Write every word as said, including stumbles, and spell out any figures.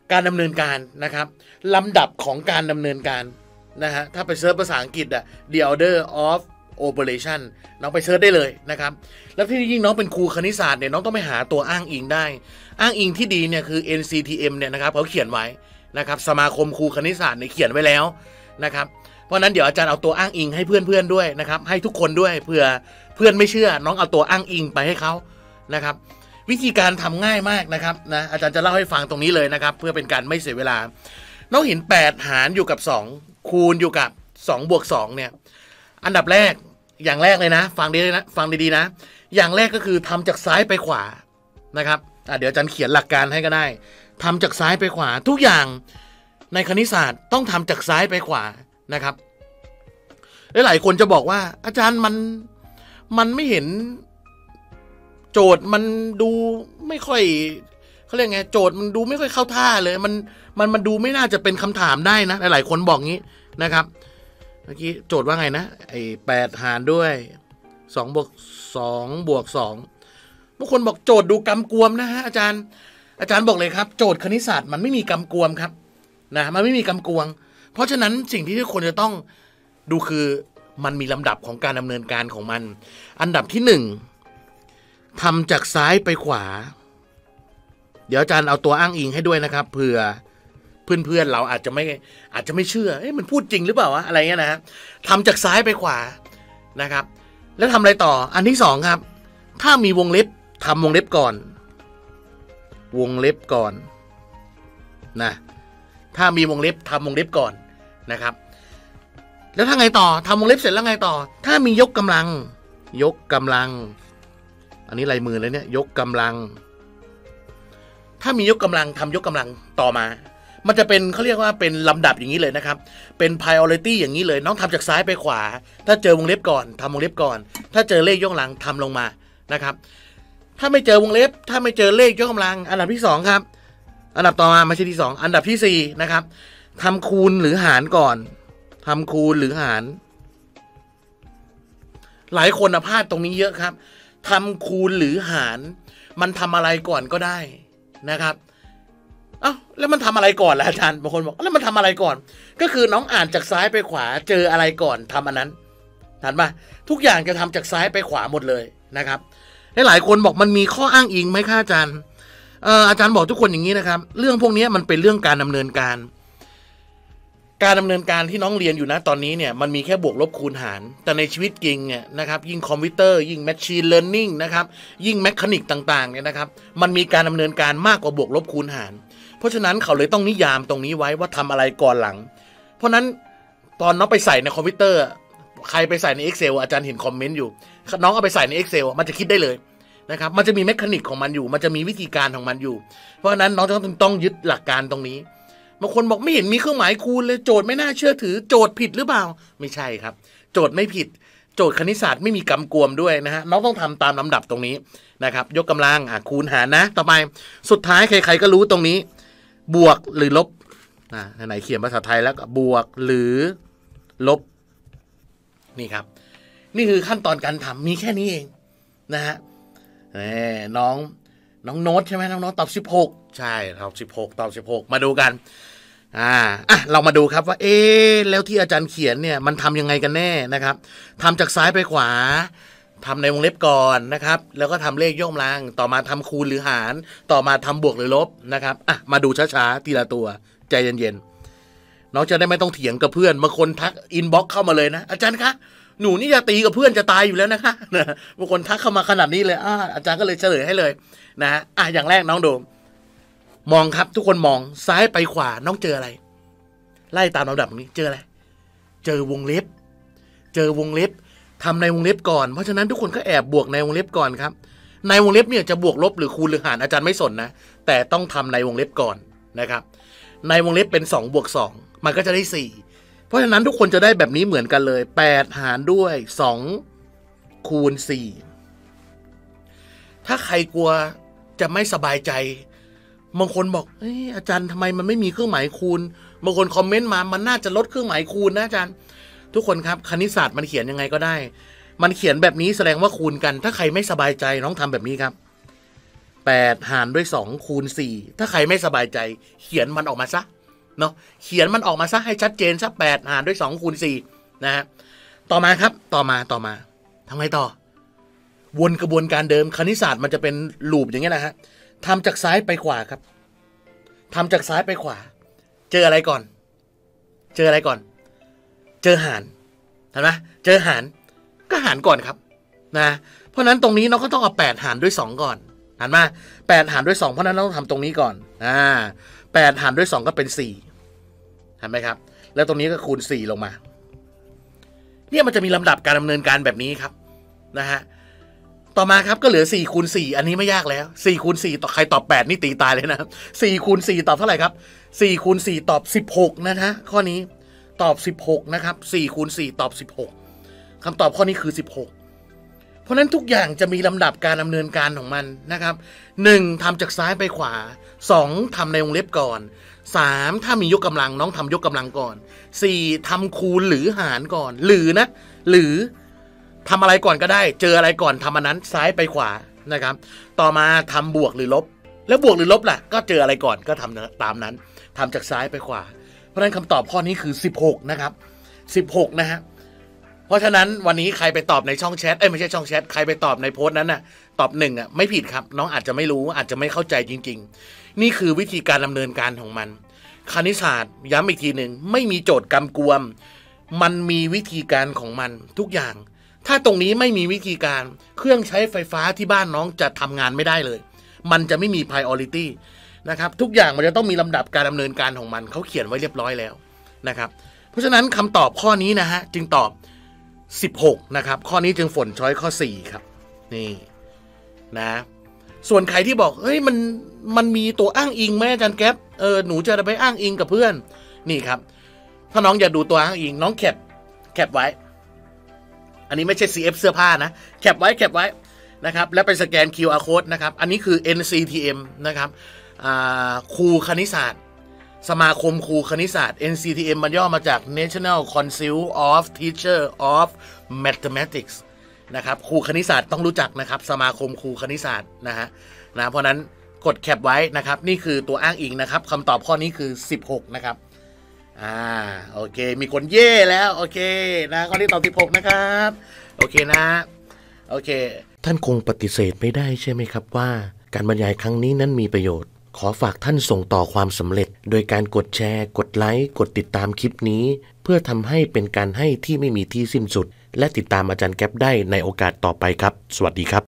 การดำเนินการนะครับลำดับของการดำเนินการนะฮะถ้าไปเซิร์ชภาษาอังกฤษอะ the order of operation น้องไปเซิร์ชได้เลยนะครับแล้วที่ยิ่งน้องเป็นครูคณิตศาสตร์เนี่ยน้องต้องไปหาตัวอ้างอิงได้อ้างอิงที่ดีเนี่ยคือ เอ็น ซี ที เอ็ม เนี่ยนะครับเขาเขียนไว้นะครับสมาคมครูคณิตศาสตร์เนี่ยเขียนไว้แล้วนะครับเพราะนั้นเดี๋ยวอาจารย์เอาตัวอ้างอิงให้เพื่อนๆด้วยนะครับให้ทุกคนด้วยเผื่อเพื่อนไม่เชื่อน้องเอาตัวอ้างอิงไปให้เขานะครับวิธีการทำง่ายมากนะครับนะอาจารย์จะเล่าให้ฟังตรงนี้เลยนะครับเพื่อเป็นการไม่เสียเวลาน้องเห็นแปดหารอยู่กับสองคูณอยู่กับสองบวกสองเนี่ยอันดับแรกอย่างแรกเลยนะฟังดีนะฟังดีๆนะอย่างแรกก็คือทำจากซ้ายไปขวานะครับอ่ะเดี๋ยวอาจารย์เขียนหลักการให้ก็ได้ทำจากซ้ายไปขวาทุกอย่างในคณิตศาสตร์ต้องทำจากซ้ายไปขวานะครับหลายคนจะบอกว่าอาจารย์มันมันไม่เห็นโจทย์มันดูไม่ค่อยเขาเรียกไงโจทย์มันดูไม่ค่อยเข้าท่าเลยมันมันมันดูไม่น่าจะเป็นคำถามได้นะหลายๆคนบอกงี้นะครับเมื่อกี้โจทย์ว่าไงนะไอ้แปดหารด้วยสองบวกสองบวกสองบางคนบอกโจทย์ดูกำกวมนะฮะอาจารย์อาจารย์บอกเลยครับโจทย์คณิตศาสตร์มันไม่มีกำกวมครับนะมันไม่มีกำกวมเพราะฉะนั้นสิ่งที่ทุกคนจะต้องดูคือมันมีลำดับของการดำเนินการของมันอันดับที่หนึ่งทำจากซ้ายไปขวาเดี๋ยวอาจารย์เอาตัวอ้างอิงให้ด้วยนะครับเผื่อเพื่อนๆเราอาจจะไม่อาจจะไม่เชื่อเอ๊ะมันพูดจริงหรือเปล่าวะอะไรเงี้ยนะทำจากซ้ายไปขวานะครับแล้วทำอะไรต่ออันที่สองครับถ้ามีวงเล็บทำวงเล็บก่อนวงเล็บก่อนนะถ้ามีวงเล็บทำวงเล็บก่อนนะครับแล้วถ้าไงต่อทำวงเล็บเสร็จแล้วไงต่อถ้ามียกกำลังยกกำลังอันนี้ลายมือเลยเนี่ยยกกำลังถ้ามียกกำลังทำยกกำลังต่อมามันจะเป็นเขาเรียกว่าเป็นลำดับอย่างนี้เลยนะครับเป็น priority อย่างนี้เลยน้องทำจากซ้ายไปขวาถ้าเจอวงเล็บก่อนทำวงเล็บก่อนถ้าเจอเลขยกกำลังทำลงมานะครับถ้าไม่เจอวงเล็บถ้าไม่เจอเลขยกกำลังอันดับที่สองครับอันดับต่อมาไม่ใช่ที่สองอันดับที่สี่นะครับทำคูณหรือหารก่อนทำคูณหรือหารหลายคนพลาดตรงนี้เยอะครับทำคูณหรือหารมันทำอะไรก่อนก็ได้นะครับเอ้าแล้วมันทำอะไรก่อนล่ะอาจารย์บางคนบอกแล้วมันทำอะไรก่อนก็คือน้องอ่านจากซ้ายไปขวาเจออะไรก่อนทำอันนั้นทันปะทุกอย่างจะทำจากซ้ายไปขวาหมดเลยนะครับหลายคนบอกมันมีข้ออ้างอิงไหมคะอาจารย์เอ่ออาจารย์บอกทุกคนอย่างนี้นะครับเรื่องพวกนี้มันเป็นเรื่องการดำเนินการการดำเนินการที่น้องเรียนอยู่นะตอนนี้เนี่ยมันมีแค่บวกลบคูณหารแต่ในชีวิตจริงเนี่ยนะครับยิ่งคอมพิวเตอร์ยิ่งแมชชีนเลิร์นนิ่งนะครับยิ่งแมคานิกต่างๆเนี่ยนะครับมันมีการดำเนินการมากกว่าบวกลบคูณหารเพราะฉะนั้นเขาเลยต้องนิยามตรงนี้ไว้ว่าทำอะไรก่อนหลังเพราะนั้นตอนน้องไปใส่ในคอมพิวเตอร์ใครไปใส่ใน Excel อาจารย์เห็นคอมเมนต์อยู่น้องเอาไปใส่ใน Excel มันจะคิดได้เลยนะครับมันจะมีแมคานิกของมันอยู่มันจะมีวิธีการของมันอยู่เพราะฉะนั้นน้องต้องต้องยึดหลักการตรงนี้บางคนบอกไม่เห็นมีเครื่องหมายคูณเลยโจทย์ไม่น่าเชื่อถือโจทย์ผิดหรือเปล่าไม่ใช่ครับโจทย์ไม่ผิดโจทย์คณิตศาสตร์ไม่มีกำกวมด้วยนะฮะน้องต้องทำตามลำดับตรงนี้นะครับยกกำลังอ่ะคูณหารนะต่อไปสุดท้ายใครๆก็รู้ตรงนี้บวกหรือลบอ่าไหนเขียนภาษาไทยแล้วก็บวกหรือลบนี่ครับนี่คือขั้นตอนการทำมีแค่นี้เองนะฮะน้องน้องโน้ตใช่ไหมน้องโน้ตตอบสิบหกใช่ตอบสิบหกตอบสิบหกมาดูกันอ่าอ่ะเรามาดูครับว่าเอ๊ะแล้วที่อาจารย์เขียนเนี่ยมันทำยังไงกันแน่นะครับทำจากซ้ายไปขวาทำในวงเล็บก่อนนะครับแล้วก็ทำเลขยกกำลังต่อมาทำคูณหรือหารต่อมาทำบวกหรือลบนะครับอ่ะมาดูช้าๆทีละตัวใจเย็นๆน้องจะได้ไม่ต้องเถียงกับเพื่อนบางคนทักอินบ็อกซ์เข้ามาเลยนะอาจารย์คะหนูนี่จะตีกับเพื่อนจะตายอยู่แล้วนะคะบางคนทักเข้ามาขนาดนี้เลยอ่าอาจารย์ก็เลยเฉลยให้เลยนะฮะอ่ะอย่างแรกน้องดูมองครับทุกคนมองซ้ายไปขวาน้องเจออะไรไล่ตามลำดับนี้เจออะไรเจอวงเล็บเจอวงเล็บทำในวงเล็บก่อนเพราะฉะนั้นทุกคนก็แอบบวกในวงเล็บก่อนครับในวงเล็บเนี่ยจะบวกลบหรือคูณหรือหารอาจารย์ไม่สนนะแต่ต้องทำในวงเล็บก่อนนะครับในวงเล็บเป็นสองบวกสองมันก็จะได้สี่เพราะฉะนั้นทุกคนจะได้แบบนี้เหมือนกันเลยแปดหารด้วยสองคูณสี่ถ้าใครกลัวจะไม่สบายใจบางคนบอกเอ้ยอาจารย์ทำไมมันไม่มีเครื่องหมายคูณบางคนคอมเมนต์มามันน่าจะลดเครื่องหมายคูณนะอาจารย์ทุกคนครับคณิตศาสตร์มันเขียนยังไงก็ได้มันเขียนแบบนี้แสดงว่าคูณกันถ้าใครไม่สบายใจน้องทำแบบนี้ครับแปดหารด้วยสองคูณสี่ถ้าใครไม่สบายใจเขียนมันออกมาซะเนาะเขียนมันออกมาซะให้ชัดเจนซะแปดหารด้วยสองคูณสี่นะฮะต่อมาครับต่อมาต่อมาทำไงต่อวนกระบวนการเดิมคณิตศาสตร์มันจะเป็นลูปอย่างเงี้ยนะฮะทำจากซ้ายไปขวาครับทำจากซ้ายไปขวาเจออะไรก่อนเจออะไรก่อนเจอหารเห็นไหมเจอหารก็หารก่อนครับนะเพราะนั้นตรงนี้เราก็ต้องเอาแปดหารด้วยสองก่อนเห็นไหมแปดหารด้วยสองเพราะนั้นเราต้องทำตรงนี้ก่อนอ่าแปดหารด้วยสองก็เป็นสี่เห็นไหมครับแล้วตรงนี้ก็คูณสี่ลงมาเนี่ยมันจะมีลำดับการดำเนินการแบบนี้ครับนะฮะต่อมาครับก็เหลือสี่คูณสี่อันนี้ไม่ยากแล้วสี่คูณสี่ต่อใครตอบแปดนี่ตีตายเลยนะครับสี่คูณสี่ตอบเท่าไหร่ครับสี่คูณสี่ตอบสิบหกนะฮะข้อนี้ตอบสิบหกนะครับสี่คูณสี่ตอบสิบหกคำตอบข้อนี้คือสิบหกเพราะนั้นทุกอย่างจะมีลำดับการดำเนินการของมันนะครับหนึ่งทำจากซ้ายไปขวาสองทำในวงเล็บก่อนสามถ้ามียกกำลังน้องทำยกกำลังก่อนสี่ทำคูณหรือหารก่อนหรือนะหรือทำอะไรก่อนก็ได้เจออะไรก่อนทำอันนั้นซ้ายไปขวานะครับต่อมาทำบวกหรือลบแล้วบวกหรือลบล่ะก็เจออะไรก่อนก็ทำตามนั้นทำจากซ้ายไปขวาเพราะฉะนั้นคำตอบข้อนี้คือสิบหกนะครับสิบหกนะฮะเพราะฉะนั้นวันนี้ใครไปตอบในช่องแชทเอ้ยไม่ใช่ช่องแชทใครไปตอบในโพสต์นั้นน่ะตอบหนึ่งอ่ะไม่ผิดครับน้องอาจจะไม่รู้อาจจะไม่เข้าใจจริงๆนี่คือวิธีการดำเนินการของมันคณิตศาสตร์ย้ำอีกทีหนึ่งไม่มีโจทย์กำกวมมันมีวิธีการของมันทุกอย่างถ้าตรงนี้ไม่มีวิธีการเครื่องใช้ไฟฟ้าที่บ้านน้องจะทำงานไม่ได้เลยมันจะไม่มี priority นะครับทุกอย่างมันจะต้องมีลำดับการดำเนินการของมันเขาเขียนไว้เรียบร้อยแล้วนะครับเพราะฉะนั้นคำตอบข้อนี้นะฮะจึงตอบสิบหกนะครับข้อนี้จึงฝนช้อยข้อสี่ครับนี่นะส่วนใครที่บอกเฮ้ยมันมันมีตัวอ้างอิงไหมอาจารย์แก๊ปเออหนูจะไปอ้างอิงกับเพื่อนนี่ครับถ้าน้องอยากดูตัวอ้างอิงน้องแคปแคปไว้อันนี้ไม่ใช่ ซี เอฟ เสื้อผ้านะแคปไว้แคปไว้นะครับแล้วไปสแกน คิว อาร์ Code นะครับอันนี้คือ เอ็น ซี ที เอ็ม นะครับครูคณิตศาสตร์สมาคมครูคณิตศาสตร์ เอ็น ซี ที เอ็ม มันย่อมาจาก National Council of Teacher of Mathematics นะครับครูคณิตศาสตร์ต้องรู้จักนะครับสมาคมครูคณิตศาสตร์นะฮะนะเพราะนั้นกดแคปไว้นะครับนี่คือตัวอ้างอิงนะครับคำตอบข้อนี้คือสิบหกนะครับอ่าโอเคมีคนเย่แล้วโอเคนะข้อนี้ตอบสิบหกนะครับโอเคนะโอเคท่านคงปฏิเสธไม่ได้ใช่ไหมครับว่าการบรรยายครั้งนี้นั้นมีประโยชน์ขอฝากท่านส่งต่อความสำเร็จโดยการกดแชร์กดไลค์กดติดตามคลิปนี้เพื่อทำให้เป็นการให้ที่ไม่มีที่สิ้นสุดและติดตามอาจารย์แก๊ปได้ในโอกาสต่อไปครับสวัสดีครับ